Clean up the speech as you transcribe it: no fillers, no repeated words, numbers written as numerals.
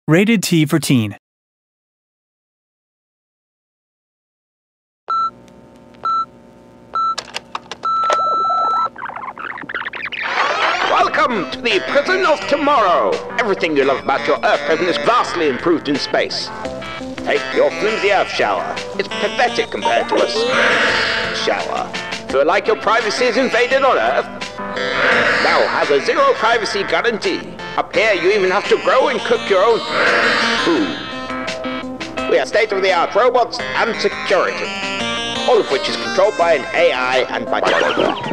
Rated T for teen. Welcome to the prison of tomorrow. Everything you love about your Earth prison is vastly improved in space. Take your flimsy Earth shower. It's pathetic compared to a space shower. Feel like your privacy is invaded on Earth? Now has a zero privacy guarantee. Up here you even have to grow and cook your own food. We are state-of-the-art robots and security, all of which is controlled by an AI and by technology.